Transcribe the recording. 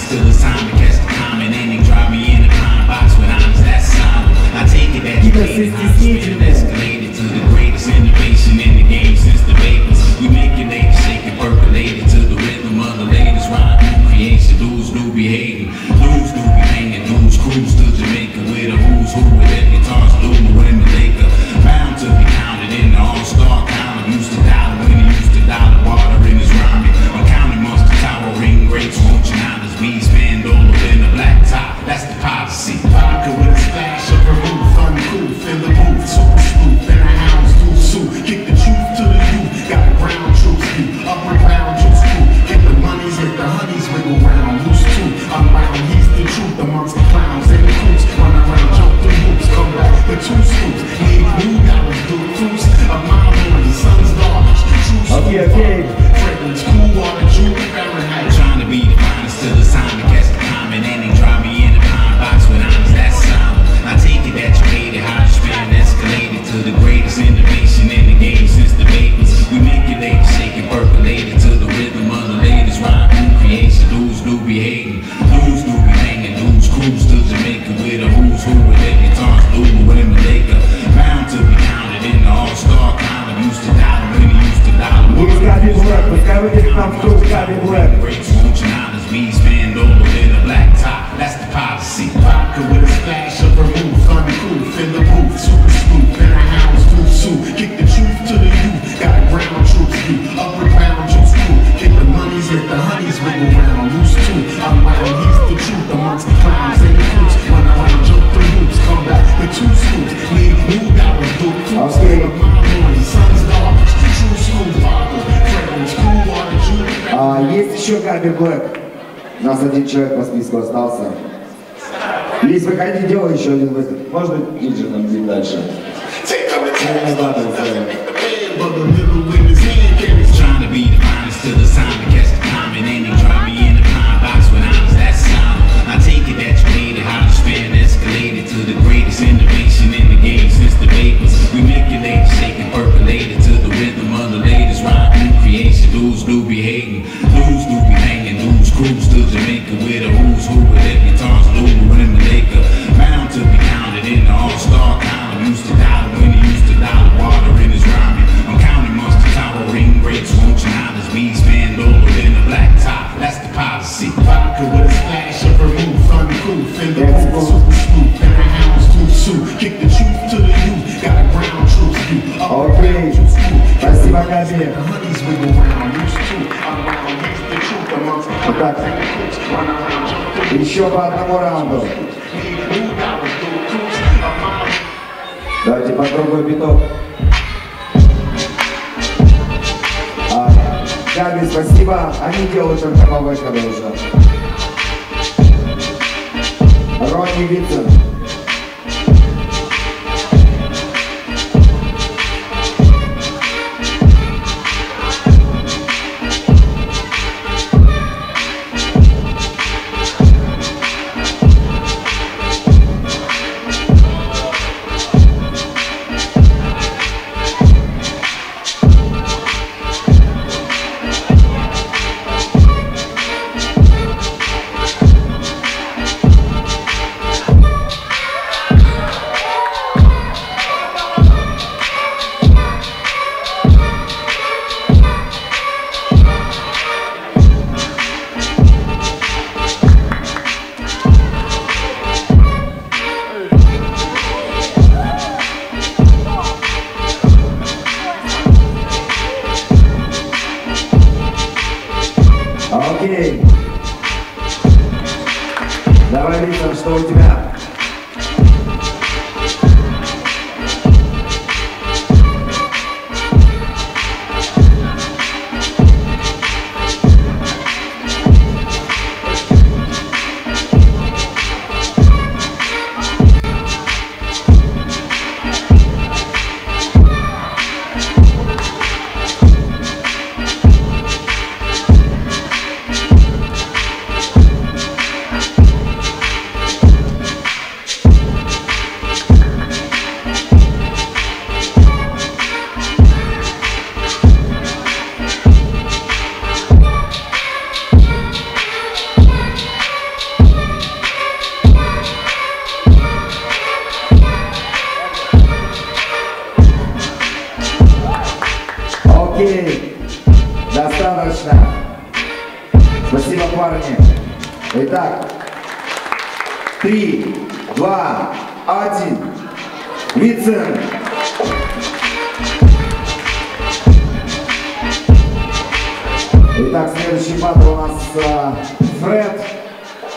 till it's time to catch the comment. And they drive me in the pine box when I'm that silent. I take it that you played how it's been escalated to the greatest innovation in the game since the Bakers. We make your lady shake and percolate it to the rhythm of the latest rhyme. New creation, dudes do be hating, dudes do be hanging, dudes cruise to Jamaica with a who's who with their guitars, blue women Laker. Bound to be counted in the all-star count. Used to dollar when he used to dollar water in his rhyming. I'm counting monster tower ring rates, watching out as we spend all over in the black top. That's the policy. Vodka with a splash of vermouth, uncool, fill the booth, super smooth, and a hound's do suit. Kick the truth to the youth, got the ground troops view, upper ground juice crew. Get the monies, let the honeys wiggle round, loose too. Unbound, he's the truth amongst the clowns and the coops. Run around, jump through hoops, come back with two scoops. Need new dollars, good fruits of my morning, sun's daughters. Okay. Fragrance, cool water, June, Fahrenheit. Trying to be the finest till it's time to catch the comment. And they drive me in the pine box when I'm that silent. I take it that you hated how you spin escalated to the greatest innovation in the game since the Bakers. We make your lady shake and percolate it to the rhythm of the latest rhyme. New creation, dudes do be hating, dudes do be hanging, dudes cruise to Jamaica with a who's who with their guitars, blue women Laker. Bound to be counted in the all-star count. Used to dollar when he used to dollar. Есть Габи Блэк, пускай выйдет нам в круг Габи Блэк. We spend all in a black top, that's the policy. Vodka with a splash of vermouth, uncool, fill the booth, super smooth, and a hound's do suit. Kick the truth to the youth, got a ground troops view, upper ground juice crew. Get the monies, let the honeys wiggle round, loose too. Unbound, he's the truth amongst the clowns and the coops. Run around, jump through hoops, come back with two scoops. Need new dollars, good fruits, of my morning, sun's daughters. True school father, fragrance, cool water, June. Есть еще Габи Блэк. У нас один человек по списку остался. Лиз, выходи, делай еще один вызов. Можно ниже нам идти дальше? Trying to be the finest till it's time to catch the comment. And they drive me in the pine box when I was that silent. I take it that you hated how you spin escalated to the greatest innovation in the game since the Bakers. We make your lady shake and percolate it to the rhythm of the latest rhyme. New creation, dudes do be hating, dudes do be hanging, dudes cruise to Jamaica with a who's who with their guitars, blue women Laker. Bound to be counted in the all-star count. Used to dollar when he used to dollar water in his rhyming. I'm counting monster tower ring rates, watching out as we spend all in the black top. That's the policy. Vodka with a splash of vermouth, uncool, fill the booth, super smooth, and a hound's do suit. Kick the truth to the youth, got a ground troops view, upper ground juice crew. Спасибо, Габи. The honeys wiggle round, loose too. Unbound, he's the truth amongst the clowns and the coops. Run around, jump through. Еще по одному раунду. Need new dollars, good fruits of my. Давайте попробуем биток. Габи, спасибо. Они делают только по выходу уже. Рони, Vytson. Окей. Давай, Vytson, что у тебя? Окей, достаточно. Спасибо, парни. Итак, 3, 2, 1. Vytson. Итак, следующий батл у нас Фред.